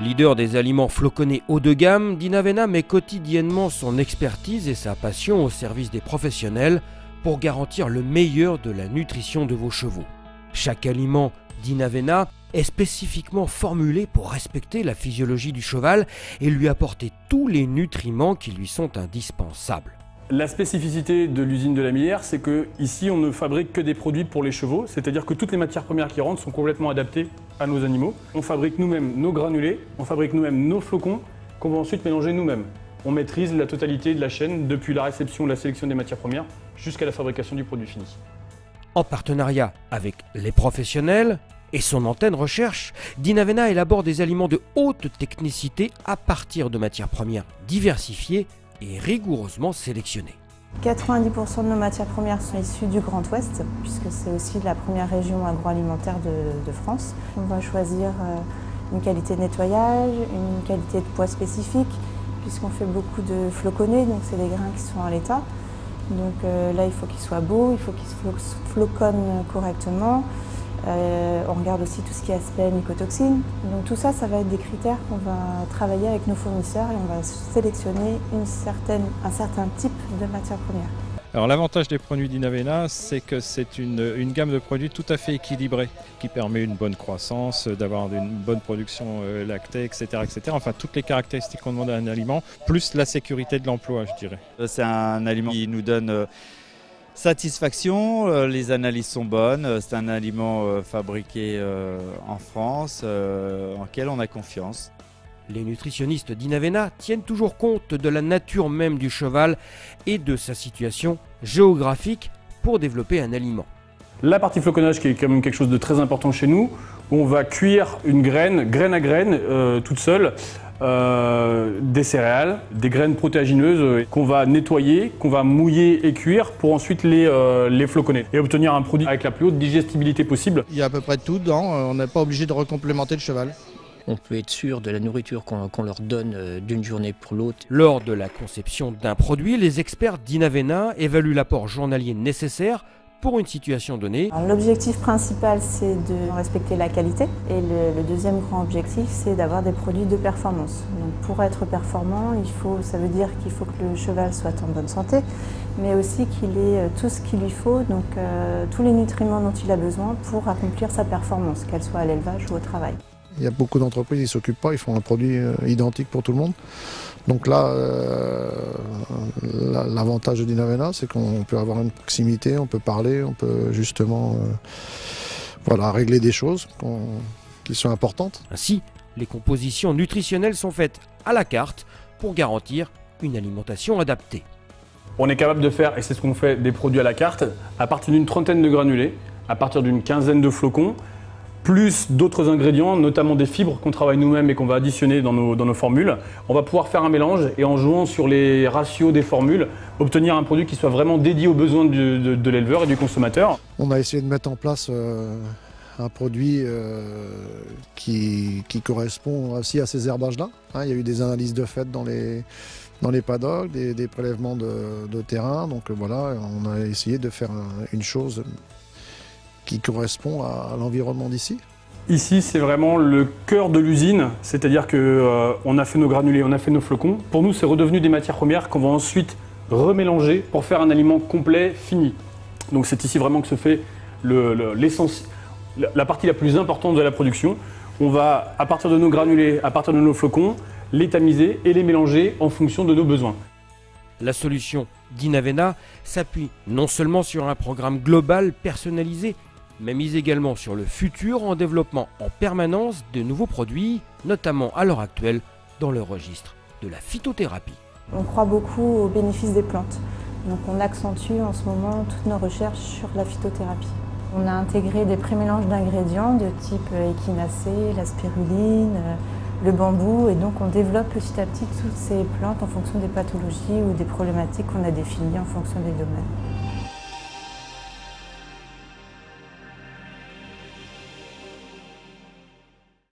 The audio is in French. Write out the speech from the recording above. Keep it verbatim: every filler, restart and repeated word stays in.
Leader des aliments floconnés haut de gamme, Dinavena met quotidiennement son expertise et sa passion au service des professionnels pour garantir le meilleur de la nutrition de vos chevaux. Chaque aliment Dinavena est spécifiquement formulé pour respecter la physiologie du cheval et lui apporter tous les nutriments qui lui sont indispensables. La spécificité de l'usine de la Millière, c'est qu'ici on ne fabrique que des produits pour les chevaux, c'est-à-dire que toutes les matières premières qui rentrent sont complètement adaptées à nos animaux. On fabrique nous-mêmes nos granulés, on fabrique nous-mêmes nos flocons, qu'on va ensuite mélanger nous-mêmes. On maîtrise la totalité de la chaîne, depuis la réception ou la sélection des matières premières jusqu'à la fabrication du produit fini. En partenariat avec les professionnels et son antenne recherche, Dinavena élabore des aliments de haute technicité à partir de matières premières diversifiées et rigoureusement sélectionnées. quatre-vingt-dix pour cent de nos matières premières sont issues du Grand Ouest, puisque c'est aussi la première région agroalimentaire de, de France. On va choisir une qualité de nettoyage, une qualité de poids spécifique, puisqu'on fait beaucoup de floconnés, donc c'est des grains qui sont en l'état. Donc euh, là, il faut qu'ils soient beaux, il faut qu'ils se floconnent correctement. Euh, on regarde aussi tout ce qui est aspect mycotoxines. Donc tout ça, ça va être des critères qu'on va travailler avec nos fournisseurs et on va sélectionner une certaine, un certain type de matière première. Alors l'avantage des produits Dinavena, c'est que c'est une, une gamme de produits tout à fait équilibrée, qui permet une bonne croissance, d'avoir une bonne production euh, lactée, et cetera, et cetera. Enfin, toutes les caractéristiques qu'on demande à un aliment, plus la sécurité de l'emploi, je dirais. C'est un aliment qui nous donne euh, satisfaction, euh, les analyses sont bonnes, c'est un aliment euh, fabriqué euh, en France, euh, en lequel on a confiance. Les nutritionnistes Dinavena tiennent toujours compte de la nature même du cheval et de sa situation géographique pour développer un aliment. La partie floconnage qui est quand même quelque chose de très important chez nous, où on va cuire une graine, graine à graine, euh, toute seule, euh, des céréales, des graines protéagineuses euh, qu'on va nettoyer, qu'on va mouiller et cuire pour ensuite les, euh, les floconner et obtenir un produit avec la plus haute digestibilité possible. Il y a à peu près tout dedans, on n'est pas obligé de recomplémenter le cheval. On peut être sûr de la nourriture qu'on qu'on leur donne d'une journée pour l'autre. Lors de la conception d'un produit, les experts Dinavena évaluent l'apport journalier nécessaire pour une situation donnée. L'objectif principal, c'est de respecter la qualité. Et le, le deuxième grand objectif, c'est d'avoir des produits de performance. Donc pour être performant, il faut, ça veut dire qu'il faut que le cheval soit en bonne santé, mais aussi qu'il ait tout ce qu'il lui faut, donc euh, tous les nutriments dont il a besoin pour accomplir sa performance, qu'elle soit à l'élevage ou au travail. Il y a beaucoup d'entreprises qui ne s'occupent pas, ils font un produit identique pour tout le monde. Donc là, euh, l'avantage de Dinavena, c'est qu'on peut avoir une proximité, on peut parler, on peut justement euh, voilà, régler des choses qui sont importantes. Ainsi, les compositions nutritionnelles sont faites à la carte pour garantir une alimentation adaptée. On est capable de faire, et c'est ce qu'on fait, des produits à la carte, à partir d'une trentaine de granulés, à partir d'une quinzaine de flocons, plus d'autres ingrédients, notamment des fibres qu'on travaille nous-mêmes et qu'on va additionner dans nos, dans nos formules. On va pouvoir faire un mélange et en jouant sur les ratios des formules, obtenir un produit qui soit vraiment dédié aux besoins de, de, de l'éleveur et du consommateur. On a essayé de mettre en place euh, un produit euh, qui, qui correspond aussi à ces herbages-là. Hein, il y a eu des analyses de fait dans les, dans les paddocks, des, des prélèvements de, de terrain. Donc voilà, on a essayé de faire une chose qui correspond à l'environnement d'ici. Ici, c'est vraiment le cœur de l'usine, c'est-à-dire qu'on euh, a fait nos granulés, on a fait nos flocons. Pour nous, c'est redevenu des matières premières qu'on va ensuite remélanger pour faire un aliment complet, fini. Donc c'est ici vraiment que se fait le, le, l'essence, la, la partie la plus importante de la production. On va, à partir de nos granulés, à partir de nos flocons, les tamiser et les mélanger en fonction de nos besoins. La solution Dinavena s'appuie non seulement sur un programme global personnalisé, mais mise également sur le futur en développement en permanence de nouveaux produits, notamment à l'heure actuelle dans le registre de la phytothérapie. On croit beaucoup aux bénéfices des plantes, donc on accentue en ce moment toutes nos recherches sur la phytothérapie. On a intégré des prémélanges d'ingrédients de type échinacée, la spiruline, le bambou, et donc on développe petit à petit toutes ces plantes en fonction des pathologies ou des problématiques qu'on a définies en fonction des domaines.